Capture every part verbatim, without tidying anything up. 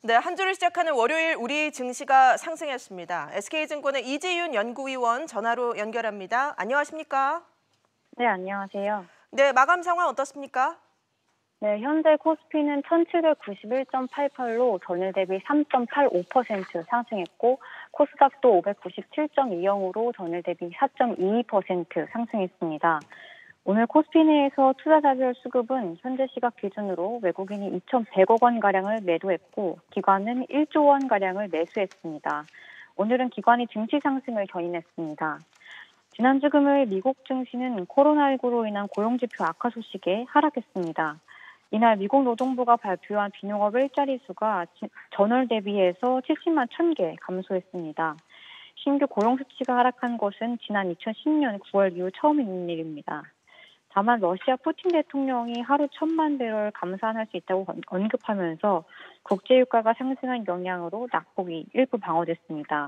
네, 한 주를 시작하는 월요일 우리 증시가 상승했습니다. 에스케이증권의 이재윤 연구위원 전화로 연결합니다. 안녕하십니까? 네, 안녕하세요. 네, 마감 상황 어떻습니까? 네, 현재 코스피는 천칠백구십일 점 팔팔로 전일 대비 삼 점 팔오 퍼센트 상승했고, 코스닥도 오백구십칠 점 이영으로 전일 대비 사 점 이이 퍼센트 상승했습니다. 오늘 코스피 내에서 투자자별 수급은 현재 시각 기준으로 외국인이 이천백억 원가량을 매도했고, 기관은 일조 원가량을 매수했습니다. 오늘은 기관이 증시 상승을 견인했습니다. 지난주 금요일 미국 증시는 코로나십구로 인한 고용지표 악화 소식에 하락했습니다. 이날 미국 노동부가 발표한 비농업 일자리 수가 전월 대비해서 칠십만 천 개 감소했습니다. 신규 고용 수치가 하락한 것은 지난 이천십 년 구월 이후 처음 있는 일입니다. 다만 러시아 푸틴 대통령이 하루 천만 배럴 감산할 수 있다고 언급하면서 국제유가가 상승한 영향으로 낙폭이 일부 방어됐습니다.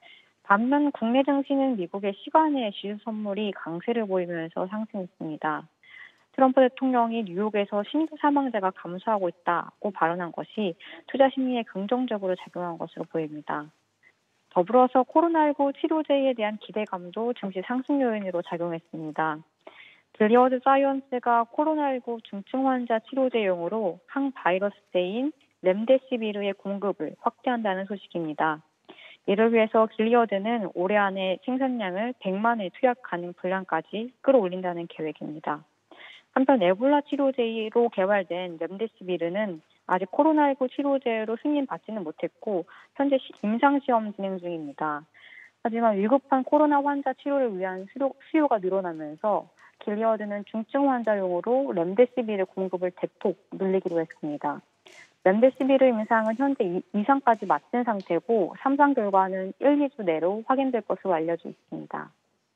반면 국내 증시는 미국의 시간의 지수 선물이 강세를 보이면서 상승했습니다. 트럼프 대통령이 뉴욕에서 신규 사망자가 감소하고 있다고 발언한 것이 투자 심리에 긍정적으로 작용한 것으로 보입니다. 더불어서 코로나십구 치료제에 대한 기대감도 증시 상승 요인으로 작용했습니다. 길리어드 사이언스가 코로나십구 중증 환자 치료제용으로 항바이러스제인 렘데시비르의 공급을 확대한다는 소식입니다. 이를 위해서 길리어드는 올해 안에 생산량을 백만을 투약 가능 분량까지 끌어올린다는 계획입니다. 한편 에볼라 치료제로 개발된 렘데시비르는 아직 코로나십구 치료제로 승인받지는 못했고 현재 임상시험 진행 중입니다. 하지만 위급한 코로나 환자 치료를 위한 수요, 수요가 늘어나면서 길리어드는 중증 환자용으로 렘데시비르 공급을 대폭 늘리기로 했습니다. 렘데시비르 임상은 현재 이 상까지 마친 상태고 삼 상 결과는 일, 이 주 내로 확인될 것으로 알려져 있습니다.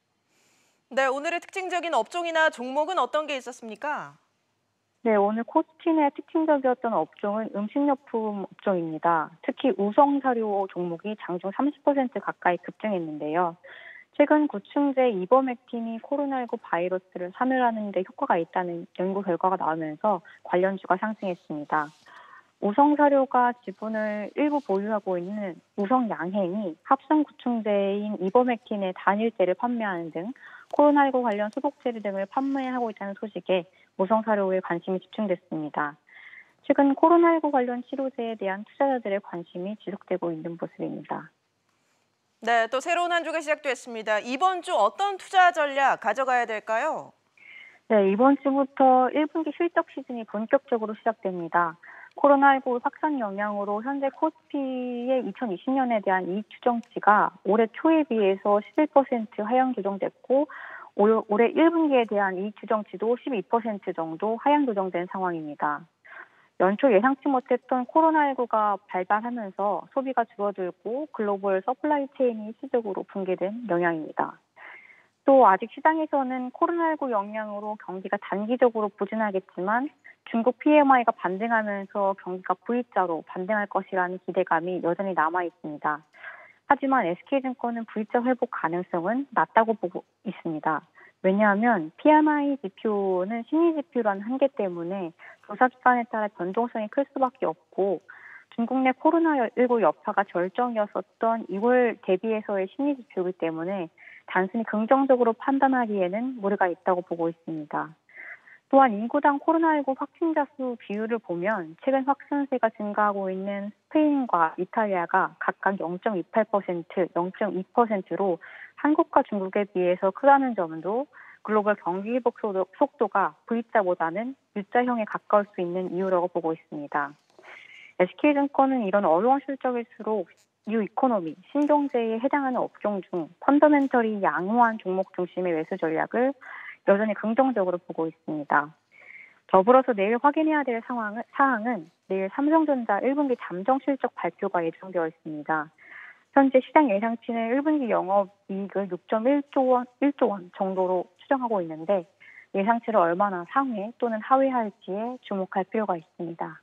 네, 오늘의 특징적인 업종이나 종목은 어떤 게 있었습니까? 네, 오늘 코스피 내 특징적이었던 업종은 음식료품 업종입니다. 특히 우성사료 종목이 장중 삼십 퍼센트 가까이 급등했는데요. 최근 구충제 이버맥틴이 코로나십구 바이러스를 사멸하는 데 효과가 있다는 연구 결과가 나오면서 관련주가 상승했습니다. 우성사료가 지분을 일부 보유하고 있는 우성양행이 합성 구충제인 이버맥틴의 단일제를 판매하는 등 코로나십구 관련 소독제를 등을 판매하고 있다는 소식에 우성사료에 관심이 집중됐습니다. 최근 코로나십구 관련 치료제에 대한 투자자들의 관심이 지속되고 있는 모습입니다. 네, 또 새로운 한 주가 시작됐습니다. 이번 주 어떤 투자 전략 가져가야 될까요? 네, 이번 주부터 일 분기 실적 시즌이 본격적으로 시작됩니다. 코로나십구 확산 영향으로 현재 코스피의 이천이십 년에 대한 이익 추정치가 올해 초에 비해서 십일 퍼센트 하향 조정됐고 올해 일 분기에 대한 이익 추정치도 십이 퍼센트 정도 하향 조정된 상황입니다. 연초 예상치 못했던 코로나십구가 발발하면서 소비가 줄어들고 글로벌 서플라이 체인이 일시적으로 붕괴된 영향입니다. 또 아직 시장에서는 코로나십구 영향으로 경기가 단기적으로 부진하겠지만 중국 피엠아이가 반등하면서 경기가 V자로 반등할 것이라는 기대감이 여전히 남아 있습니다. 하지만 에스케이증권은 V자 회복 가능성은 낮다고 보고 있습니다. 왜냐하면 피엠아이 지표는 심리 지표라는 한계 때문에 조사 기간에 따라 변동성이 클 수밖에 없고 중국 내 코로나십구 여파가 절정이었었던 이월 대비해서의 심리 지표이기 때문에 단순히 긍정적으로 판단하기에는 무리가 있다고 보고 있습니다. 또한 인구당 코로나십구 확진자 수 비율을 보면 최근 확산세가 증가하고 있는 스페인과 이탈리아가 각각 영 점 이팔 퍼센트, 영 점 이 퍼센트로 한국과 중국에 비해서 크다는 점도 글로벌 경기 회복 속도가 V자보다는 U자형에 가까울 수 있는 이유라고 보고 있습니다. 에스케이증권은 이런 어려운 실적일수록 뉴 이코노미, 신경제에 해당하는 업종 중 펀더멘털이 양호한 종목 중심의 매수 전략을 여전히 긍정적으로 보고 있습니다. 더불어서 내일 확인해야 될 상황은, 사항은 내일 삼성전자 일 분기 잠정 실적 발표가 예정되어 있습니다. 현재 시장 예상치는 일 분기 영업이익을 육 점 일조 원, 일조 원 정도로 추정하고 있는데 예상치를 얼마나 상회 또는 하회할지에 주목할 필요가 있습니다.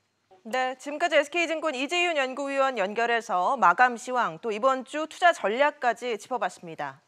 네, 지금까지 에스케이증권 이재윤 연구위원 연결해서 마감 시황 또 이번 주 투자 전략까지 짚어봤습니다.